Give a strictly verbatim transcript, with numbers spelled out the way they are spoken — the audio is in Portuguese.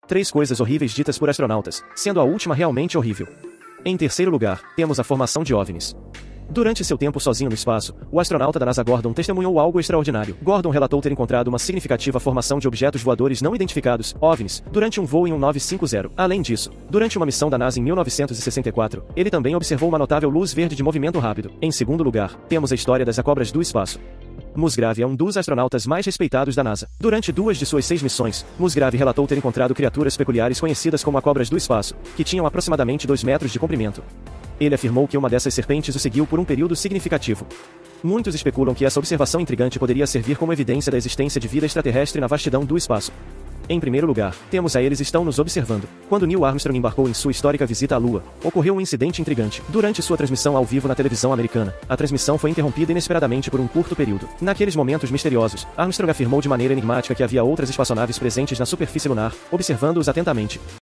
Três coisas horríveis ditas por astronautas, sendo a última realmente horrível. Em terceiro lugar, temos a formação de OVNIs. Durante seu tempo sozinho no espaço, o astronauta da NASA Gordon testemunhou algo extraordinário. Gordon relatou ter encontrado uma significativa formação de objetos voadores não identificados, OVNIs, durante um voo em um nove cinco zero. Além disso, durante uma missão da NASA em mil novecentos e sessenta e quatro, ele também observou uma notável luz verde de movimento rápido. Em segundo lugar, temos a história das cobras do espaço. Musgrave é um dos astronautas mais respeitados da NASA. Durante duas de suas seis missões, Musgrave relatou ter encontrado criaturas peculiares conhecidas como cobras do espaço, que tinham aproximadamente dois metros de comprimento. Ele afirmou que uma dessas serpentes o seguiu por um período significativo. Muitos especulam que essa observação intrigante poderia servir como evidência da existência de vida extraterrestre na vastidão do espaço. Em primeiro lugar, temos a eles estão nos observando. Quando Neil Armstrong embarcou em sua histórica visita à Lua, ocorreu um incidente intrigante. Durante sua transmissão ao vivo na televisão americana, a transmissão foi interrompida inesperadamente por um curto período. Naqueles momentos misteriosos, Armstrong afirmou de maneira enigmática que havia outras espaçonaves presentes na superfície lunar, observando-os atentamente.